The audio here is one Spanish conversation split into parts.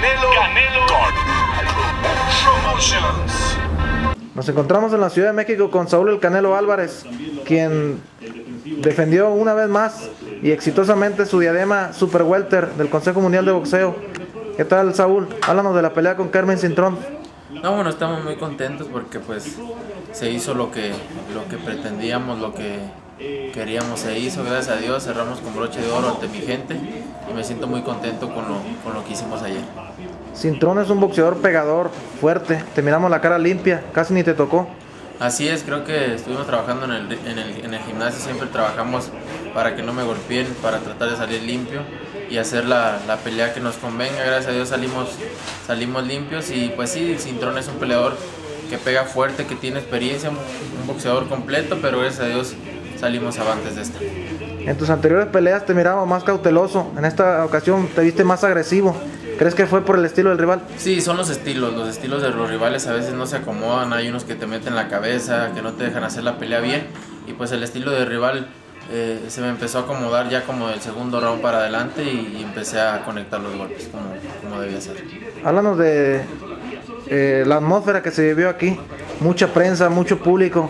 Canelo Promotions. Nos encontramos en la Ciudad de México con Saúl El Canelo Álvarez, quien defendió una vez más y exitosamente su diadema Super Welter del Consejo Mundial de Boxeo. ¿Qué tal, Saúl? Háblanos de la pelea con Kermit Cintrón. No, bueno, estamos muy contentos porque pues se hizo lo que pretendíamos, lo que queríamos se hizo, gracias a Dios, cerramos con broche de oro ante mi gente y me siento muy contento con lo que hicimos ayer. Cintrón es un boxeador pegador, fuerte, te miramos la cara limpia, casi ni te tocó. Así es, creo que estuvimos trabajando en el gimnasio, siempre trabajamos para que no me golpeen, para tratar de salir limpio y hacer la pelea que nos convenga. Gracias a Dios salimos limpios y pues sí, Cintrón es un peleador que pega fuerte, que tiene experiencia, un boxeador completo, pero gracias a Dios salimos avantes de esta. En tus anteriores peleas te miraba más cauteloso, en esta ocasión te viste más agresivo. ¿Crees que fue por el estilo del rival? Sí, son los estilos de los rivales a veces no se acomodan, hay unos que te meten la cabeza, que no te dejan hacer la pelea bien y pues el estilo del rival se me empezó a acomodar ya como del segundo round para adelante y empecé a conectar los golpes como debía ser. Háblanos de la atmósfera que se vivió aquí, mucha prensa, mucho público.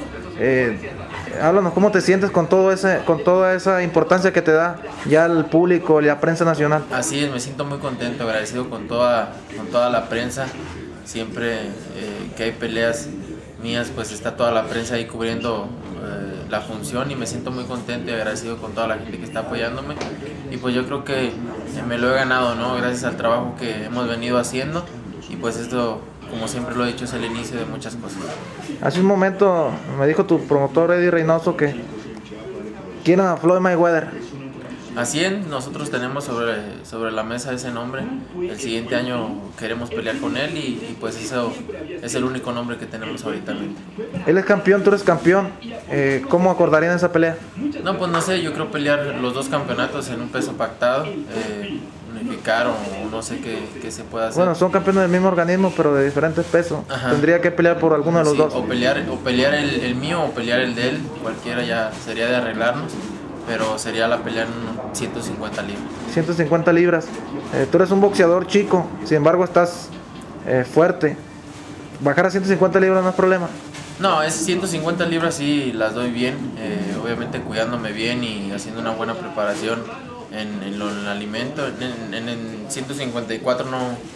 Háblanos cómo te sientes con toda esa importancia que te da ya el público y la prensa nacional. Así es, me siento muy contento, agradecido con toda la prensa. Siempre que hay peleas mías, pues está toda la prensa ahí cubriendo la función y me siento muy contento y agradecido con toda la gente que está apoyándome. Y pues yo creo que me lo he ganado, ¿no? Gracias al trabajo que hemos venido haciendo y pues esto, como siempre lo he dicho, es el inicio de muchas cosas. Hace un momento me dijo tu promotor Eddie Reynoso que quieren a Floyd Mayweather. Así es, nosotros tenemos sobre la mesa ese nombre. El siguiente año queremos pelear con él y pues eso es el único nombre que tenemos ahorita. Él es campeón, tú eres campeón. ¿Cómo acordarían esa pelea? No, pues no sé, yo creo pelear los dos campeonatos en un peso pactado, unificar o no sé qué se pueda hacer. Bueno, son campeones del mismo organismo pero de diferentes pesos. Ajá. Tendría que pelear por alguno de los dos. O pelear el mío o pelear el de él, cualquiera ya sería de arreglarnos. Pero sería la pelea en 150 libras. 150 libras. Tú eres un boxeador chico, sin embargo estás fuerte. ¿Bajar a 150 libras no es problema? No, es 150 libras sí las doy bien, obviamente cuidándome bien y haciendo una buena preparación en el alimento. En 154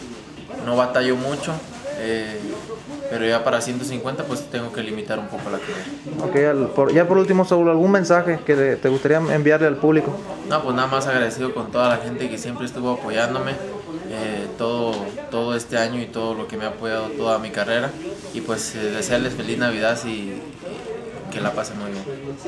no batallo mucho. Pero ya para 150 pues tengo que limitar un poco la pelea. Ok, ya por último, Saúl, ¿algún mensaje que te gustaría enviarle al público? No, pues nada más agradecido con toda la gente que siempre estuvo apoyándome todo este año y todo lo que me ha apoyado toda mi carrera y pues desearles feliz Navidad y que la pasen muy bien.